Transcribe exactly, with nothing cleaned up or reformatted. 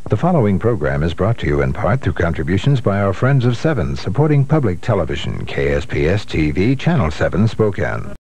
The following program is brought to you in part through contributions by our friends of Seven, supporting public television, K S P S T V, Channel seven, Spokane.